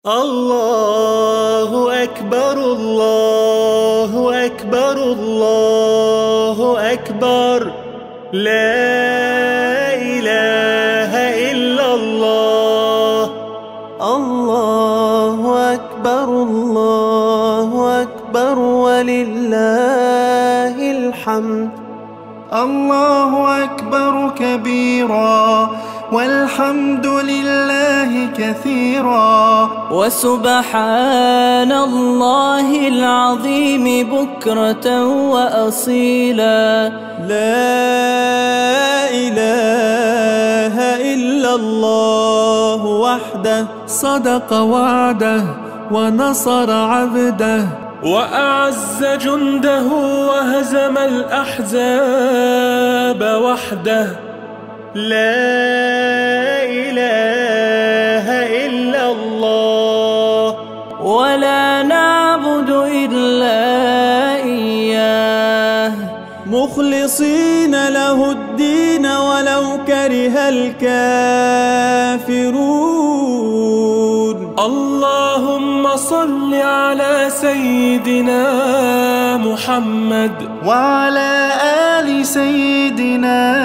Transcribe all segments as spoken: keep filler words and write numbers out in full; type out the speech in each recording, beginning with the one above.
الله أكبر الله أكبر الله أكبر لا إله إلا الله. الله أكبر الله أكبر ولله الحمد. الله أكبر كبيرا والحمد لله كثيرا وسبحان الله العظيم بكرة وأصيلا. لا إله إلا الله وحده صدق وعده ونصر عبده وأعز جنده وهزم الأحزاب وحده. لا إله إلا الله ولا نعبد إلا إياه مخلصين له الدين ولو كره الكافرون. اللهم صل على سيدنا محمد وعلى آل سيدنا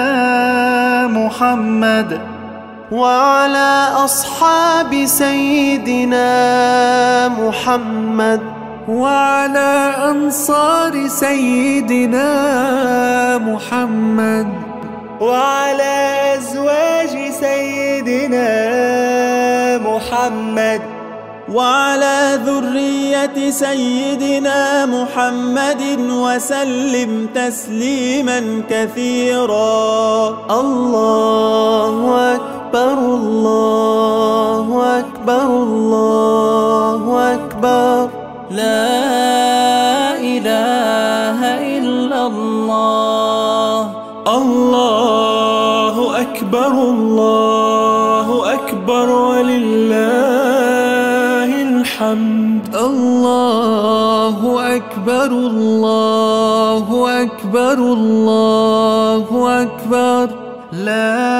محمد وعلى أصحاب سيدنا محمد وعلى أنصار سيدنا محمد وعلى أزواج سيدنا محمد وعلى ذرية سيدنا محمد وسلم تسليما كثيرا. الله أكبر الله أكبر الله أكبر لا إله إلا الله. الله أكبر الله أكبر ولله الحمد. الله أكبر الله أكبر الله أكبر لا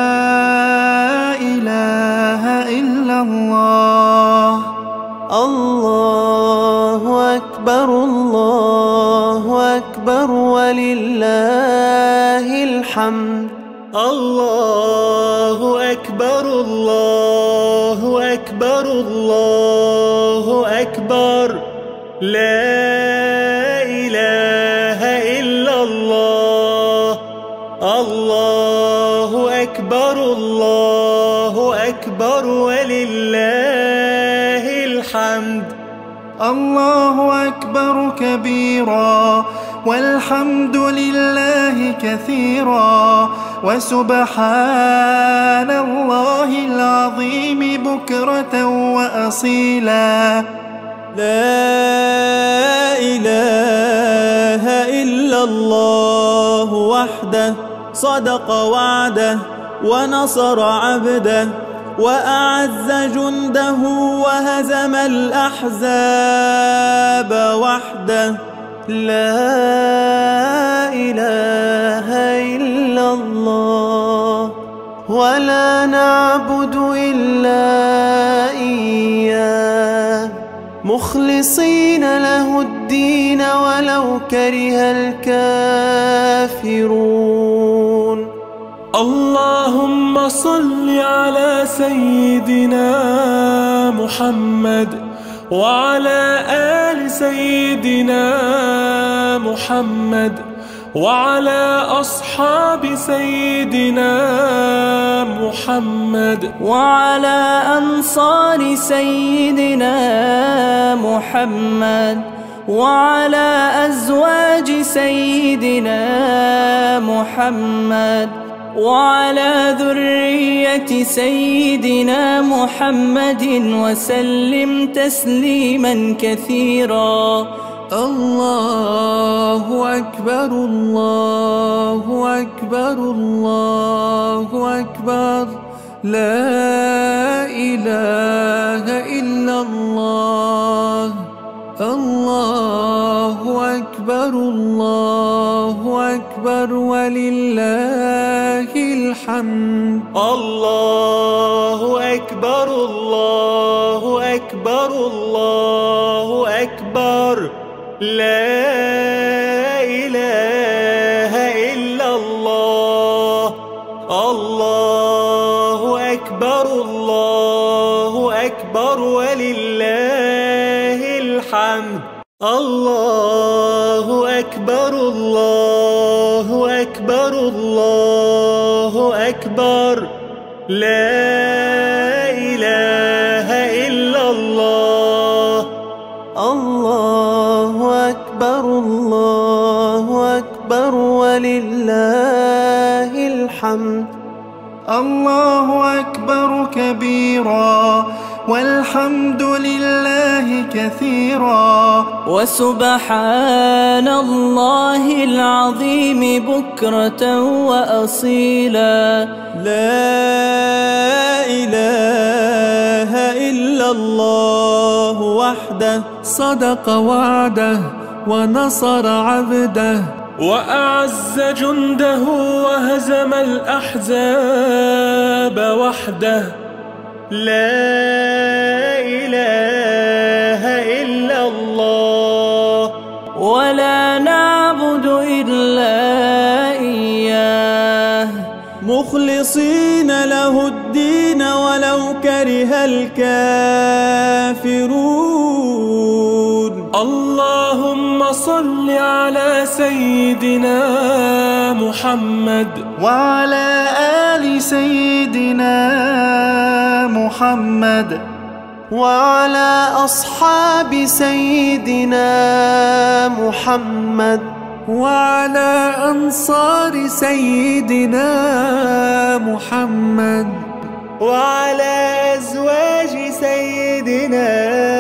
إله إلا الله. الله أكبر الله أكبر ولله الحمد. الله أكبر الله أكبر الله أكبر لا إله إلا الله. الله أكبر الله أكبر ولله الحمد. الله أكبر كبيرا والحمد لله كثيرا وسبحان الله العظيم بكرة وأصيلا. لا إله إلا الله وحده صدق وعده ونصر عبده وأعز جنده وهزم الأحزاب وحده. لا إله إلا الله ولا نعبد إلا إياه مخلصين له الدين ولو كره الكافرون. اللهم صل على سيدنا محمد وعلى آل سيدنا محمد وعلى أصحاب سيدنا محمد وعلى أنصار سيدنا محمد وعلى أزواج سيدنا محمد وعلى ذرية سيدنا محمد وسلم تسليما كثيرا. الله أكبر الله أكبر الله أكبر لا إله إلا الله. الله أكبر الله أكبر ولله الحمد. الله أكبر الله أكبر أكبر الله أكبر لا إله إلا الله الله أكبر الله أكبر ولله الحمد الله أكبر الله أكبر الله أكبر لا إله إلا الله الله أكبر الله أكبر ولله الحمد الله أكبر كبيرا والحمد لله كثيرا وسبحان الله العظيم بكرة وأصيلا لا إله إلا الله وحده صدق وعده ونصر عبده وأعز جنده وهزم الأحزاب وحده لا إله إلا الله ولا نعبد إلا إياه مخلصين له الدين ولو كره الكافرون اللهم صل على سيدنا محمد وعلى آل سيدنا محمد وعلى أصحاب سيدنا محمد وعلى أنصار سيدنا محمد وعلى أزواج سيدنا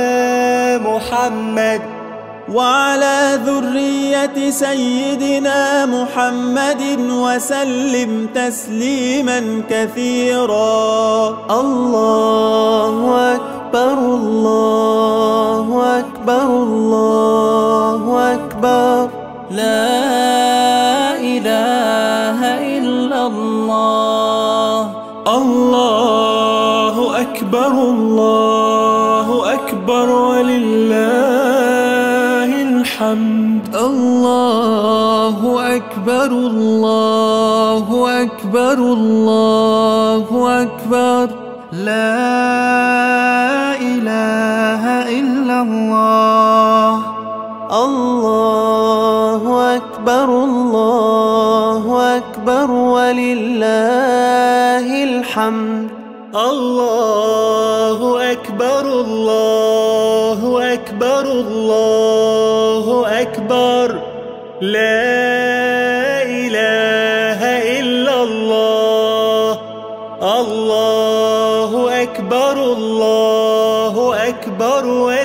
محمد وعلى ذرية سيدنا محمد وسلم تسليما كثيرا الله أكبر الله أكبر الله أكبر لا إله إلا الله الله أكبر الله أكبر ولله الحمد الله أكبر الله أكبر الله أكبر لا إله إلا الله الله أكبر الله أكبر ولله الحمد الله أكبر الله أكبر الله أكبر لا إله إلا الله الله أكبر الله أكبر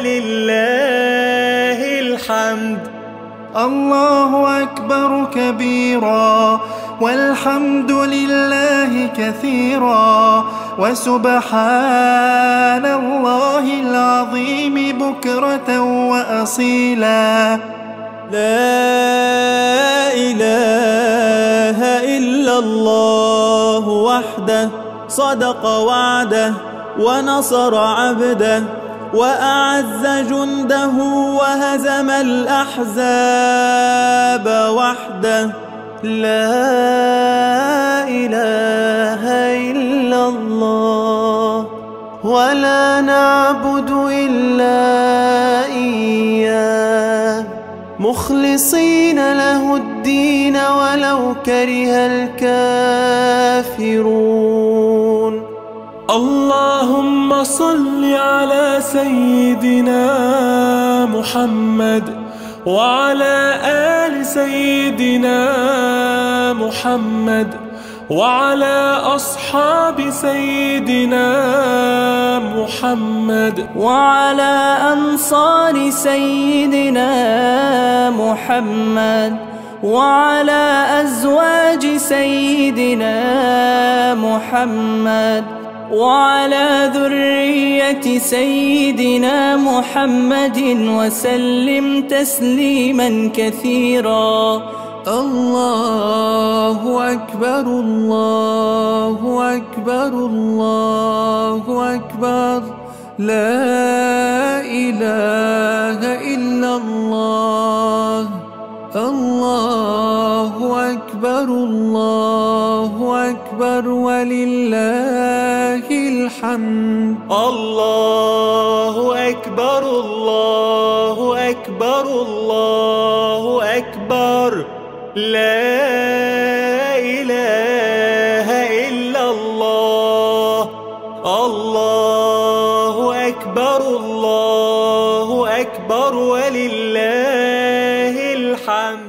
ولله الحمد الله أكبر كبيرا والحمد لله كثيرا وسبحان الله العظيم بكرة وأصيلا لا إله إلا الله وحده صدق وعده ونصر عبده وأعز جنده وهزم الأحزاب وحده لا إله إلا الله ولا نعبد إلا إياه مخلصين له الدين ولو كره الكافرون اللهم صل على سيدنا محمد وعلى آل سيدنا محمد وعلى أصحاب سيدنا محمد وعلى أنصار سيدنا محمد وعلى أزواج سيدنا محمد وعلى ذرية سيدنا محمد وسلم تسليما كثيرا الله أكبر الله أكبر الله أكبر لا إله إلا الله. الله أكبر الله أكبر ولله الحمد. الله أكبر الله أكبر الله أكبر لا إله إلا الله. الله أكبر الله أكبر ولله الحمد.